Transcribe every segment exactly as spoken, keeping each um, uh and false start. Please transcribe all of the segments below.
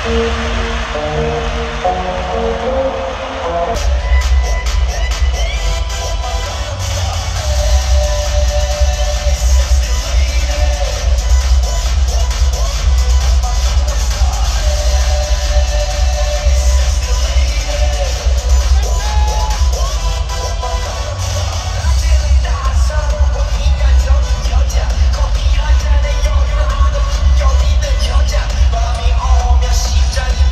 条件，把命奥妙细战。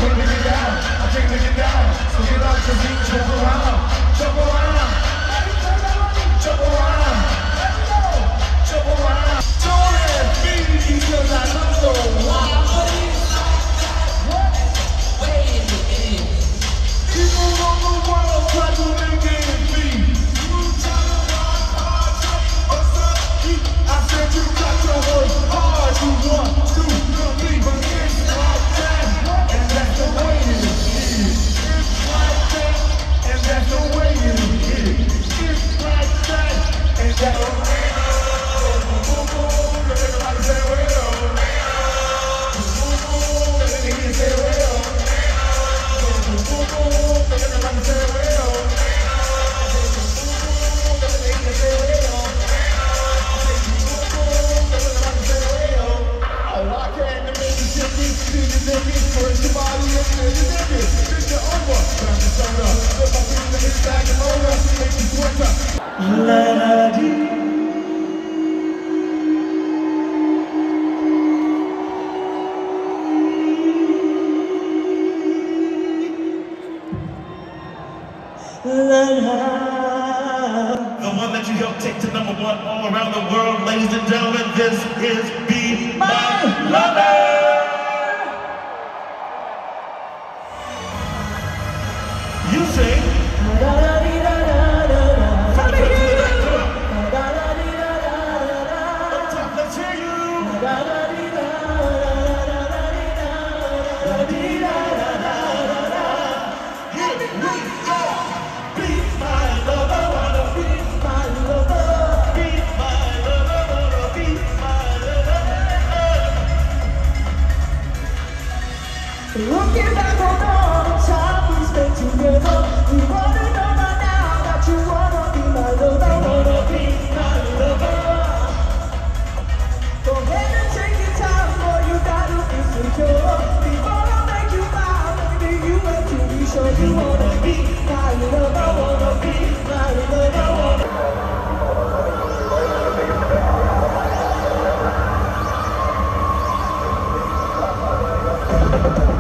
can't take it down, I can't take it down. So get out your feet, jump around, jump around, jump around, jump around. Don't let me because I know why. People on the world try to make it be. I said you got to work hard, you want to compete, but it's like that, and that's the way it is. It's like that, and that's the way it is. It's like that, and that's the way it is. Everybody say well. Everybody say well. Everybody say well. First your body and then your nigga. Think you're over. Grab the soda. Put my finger in the bag of motor. Make you sweater. La-da-dee. The one that you helped take to number one all around the world, ladies and gentlemen, this is Be My Lover! You sing. From the front to the back, come on. Up top, let's hear you. Here we go. Be my lover, wanna be my lover. Be my lover, wanna be my lover. Looking back on all the time we spent together, we wanna know by now that you wanna be my lover, wanna be my lover. Go ahead and take your time, boy, you gotta be secure. Before I make you mine, baby, you have to be sure you wanna be my lover, wanna be my lover, wanna.